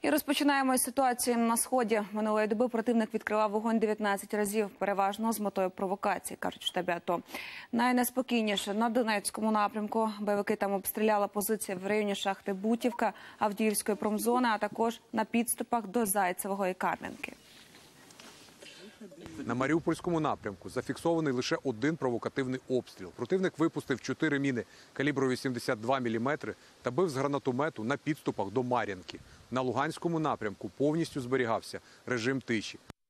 І розпочинаємо із ситуації на сході. Минулої доби противник відкривав вогонь 19 разів, переважно з метою провокації, кажуть в штабі АТО. Найнеспокійніше на Донецькому напрямку. Бойовики там обстріляли позиції в районі шахти Бутівка, Авдіївської промзони, а також на підступах до Зайцевого і Кам'янки. На Маріупольському напрямку зафіксований лише один провокативний обстріл. Противник випустив 4 міни калібру 82 мм та бив з гранатомету на підступах до Мар'їнки. На Луганському напрямку повністю зберігався режим тиші.